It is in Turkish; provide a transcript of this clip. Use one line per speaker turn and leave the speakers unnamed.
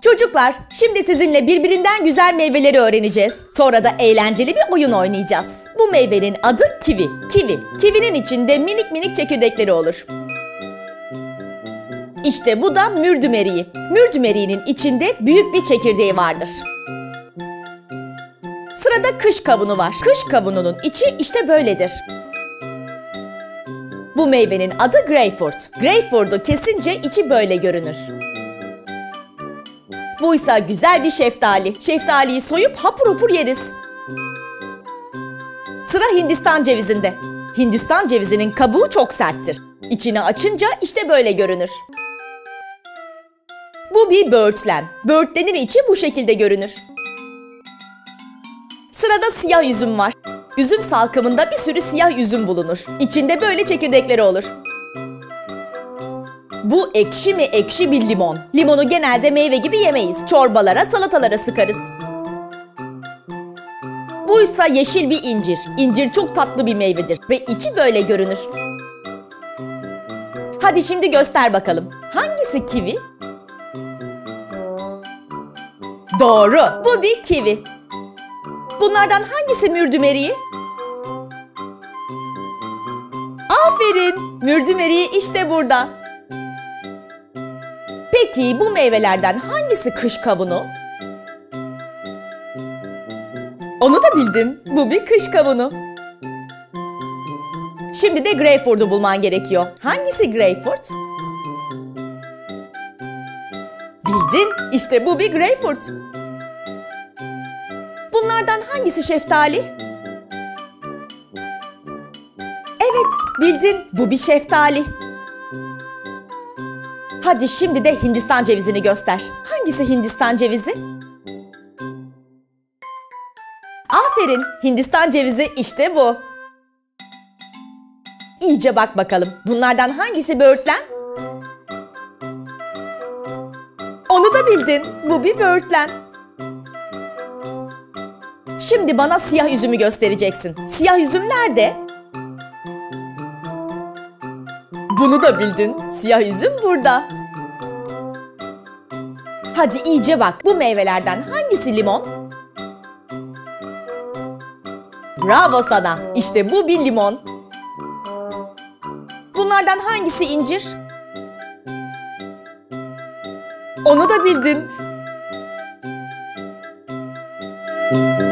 Çocuklar, şimdi sizinle birbirinden güzel meyveleri öğreneceğiz. Sonra da eğlenceli bir oyun oynayacağız. Bu meyvenin adı kivi. Kivinin içinde minik minik çekirdekleri olur. İşte bu da mürdüm eriği. Mürdüm eriğinin içinde büyük bir çekirdeği vardır. Sırada kış kavunu var. Kış kavununun içi işte böyledir. Bu meyvenin adı greyfurt. Greyfurt'u kesince içi böyle görünür. Buysa güzel bir şeftali. Şeftaliyi soyup hapur hapur yeriz. Sıra Hindistan cevizinde. Hindistan cevizinin kabuğu çok serttir. İçini açınca işte böyle görünür. Bu bir böğürtlen. Böğürtlenin içi bu şekilde görünür. Sırada siyah üzüm var. Üzüm salkımında bir sürü siyah üzüm bulunur. İçinde böyle çekirdekleri olur. Bu ekşi mi ekşi bir limon. Limonu genelde meyve gibi yemeyiz. Çorbalara, salatalara sıkarız. Buysa yeşil bir incir. İncir çok tatlı bir meyvedir ve içi böyle görünür. Hadi şimdi göster bakalım. Hangisi kivi? Doğru. Bu bir kivi. Bunlardan hangisi mürdüm eriği? Aferin. Mürdüm eriği işte burada. Peki bu meyvelerden hangisi kış kavunu? Onu da bildin. Bu bir kış kavunu. Şimdi de greyfurt'u bulman gerekiyor. Hangisi greyfurt? Bildin. İşte bu bir greyfurt. Bunlardan hangisi şeftali? Evet, bildin. Bu bir şeftali. Hadi şimdi de Hindistan cevizini göster. Hangisi Hindistan cevizi? Aferin. Hindistan cevizi işte bu. İyice bak bakalım. Bunlardan hangisi böğürtlen? Onu da bildin. Bu bir böğürtlen. Şimdi bana siyah üzümü göstereceksin. Siyah üzüm nerede? Bunu da bildin. Siyah üzüm burada. Hadi iyice bak. Bu meyvelerden hangisi limon? Bravo sana. İşte bu bir limon. Bunlardan hangisi incir? Onu da bildin.